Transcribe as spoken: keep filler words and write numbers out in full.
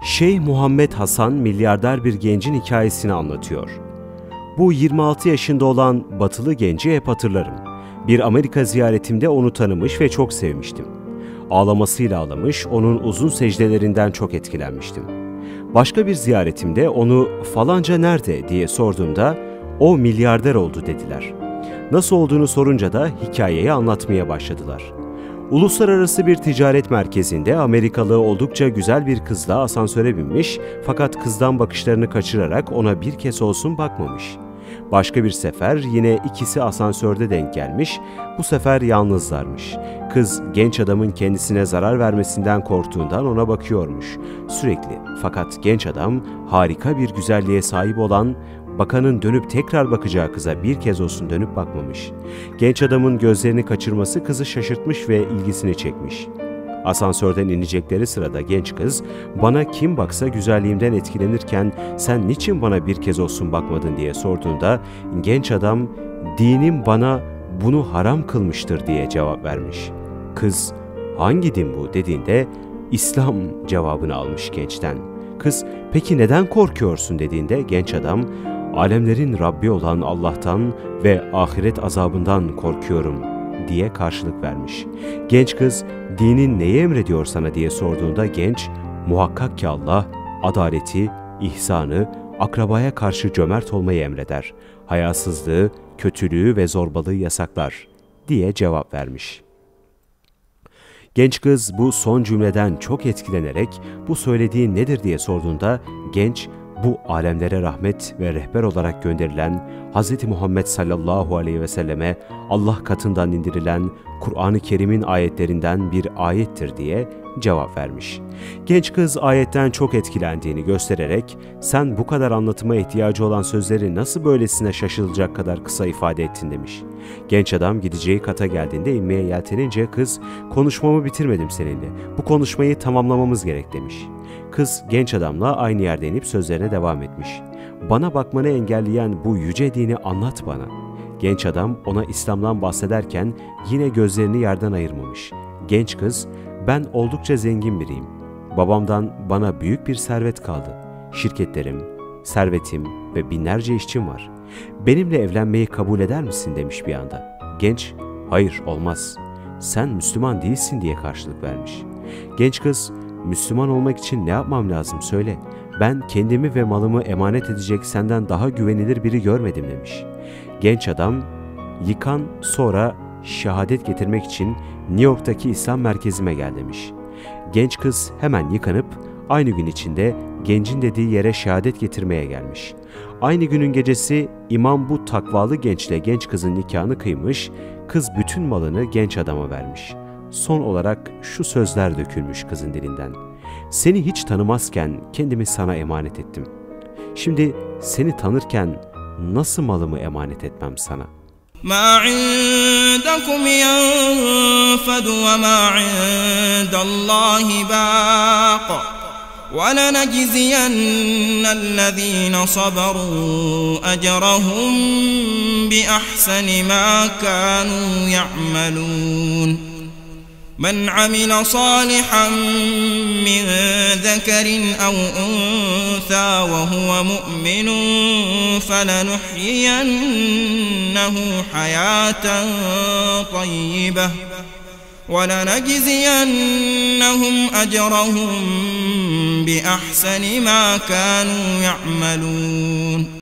Şeyh Muhammed Hasan milyarder bir gencin hikayesini anlatıyor. Bu yirmi altı yaşında olan batılı genci hep hatırlarım. Bir Amerika ziyaretimde onu tanımış ve çok sevmiştim. Ağlamasıyla ağlamış, onun uzun secdelerinden çok etkilenmiştim. Başka bir ziyaretimde onu falanca nerede diye sorduğumda o milyarder oldu dediler. Nasıl olduğunu sorunca da hikayeyi anlatmaya başladılar. Uluslararası bir ticaret merkezinde Amerikalı oldukça güzel bir kızla asansöre binmiş fakat kızdan bakışlarını kaçırarak ona bir kez olsun bakmamış. Başka bir sefer yine ikisi asansörde denk gelmiş, bu sefer yalnızlarmış. Kız genç adamın kendisine zarar vermesinden korktuğundan ona bakıyormuş sürekli. Fakat genç adam harika bir güzelliğe sahip olan, bakanın dönüp tekrar bakacağı kıza bir kez olsun dönüp bakmamış. Genç adamın gözlerini kaçırması kızı şaşırtmış ve ilgisini çekmiş. Asansörden inecekleri sırada genç kız, "Bana kim baksa güzelliğimden etkilenirken sen niçin bana bir kez olsun bakmadın?" diye sorduğunda genç adam, "Dinim bana bunu haram kılmıştır." diye cevap vermiş. Kız, "Hangi din bu?" dediğinde "İslam" cevabını almış gençten. Kız, "Peki neden korkuyorsun?" dediğinde genç adam, "Alemlerin Rabbi olan Allah'tan ve ahiret azabından korkuyorum" diye karşılık vermiş. Genç kız, "Dinin neyi emrediyor sana?" diye sorduğunda genç, "Muhakkak ki Allah, adaleti, ihsanı, akrabaya karşı cömert olmayı emreder, hayasızlığı, kötülüğü ve zorbalığı yasaklar" diye cevap vermiş. Genç kız bu son cümleden çok etkilenerek "Bu söylediğin nedir?" diye sorduğunda genç, "Bu alemlere rahmet ve rehber olarak gönderilen Hz. Muhammed sallallahu aleyhi ve selleme Allah katından indirilen Kur'an-ı Kerim'in ayetlerinden bir ayettir" diye cevap vermiş. Genç kız ayetten çok etkilendiğini göstererek "Sen bu kadar anlatıma ihtiyacı olan sözleri nasıl böylesine şaşılacak kadar kısa ifade ettin?" demiş. Genç adam gideceği kata geldiğinde inmeye yeltenince kız, "Konuşmamı bitirmedim seninle. Bu konuşmayı tamamlamamız gerek" demiş. Kız genç adamla aynı yerde inip sözlerine devam etmiş. "Bana bakmanı engelleyen bu yüce dini anlat bana." Genç adam ona İslam'dan bahsederken yine gözlerini yerden ayırmamış. Genç kız, "Ben oldukça zengin biriyim. Babamdan bana büyük bir servet kaldı. Şirketlerim, servetim ve binlerce işçim var. Benimle evlenmeyi kabul eder misin?" demiş bir anda. Genç, "Hayır, olmaz. Sen Müslüman değilsin" diye karşılık vermiş. Genç kız, "Müslüman olmak için ne yapmam lazım söyle. Ben kendimi ve malımı emanet edecek senden daha güvenilir biri görmedim" demiş. Genç adam, "Yıkan, sonra şehadet getirmek için New York'taki İslam merkezime gel" demiş. Genç kız hemen yıkanıp aynı gün içinde gencin dediği yere şehadet getirmeye gelmiş. Aynı günün gecesi imam bu takvalı gençle genç kızın nikahını kıymış, kız bütün malını genç adama vermiş. Son olarak şu sözler dökülmüş kızın dilinden: "Seni hiç tanımazken kendimi sana emanet ettim. Şimdi seni tanırken nasıl malımı emanet etmem sana?" مَا عِندَكُمْ يَنْفَدُ وَمَا عِندَ اللّٰهِ بَاقٍ وَلَنَجْزِيَنَّ الَّذ۪ينَ صَبَرُوا أَجْرَهُمْ بِأَحْسَنِ مَا كَانُوا يَعْمَلُونَ مَنْ عَمِلَ صَالِحًا مِّن ذَكَرٍ أَوْ أُنثَىٰ وَهُوَ مُؤْمِنٌ فَلَنُحْيِيَنَّهُ حَيَاةً طَيِّبَةً وَلَنَجْزِيَنَّهُمْ أَجْرَهُم بِأَحْسَنِ مَا كَانُوا يَعْمَلُونَ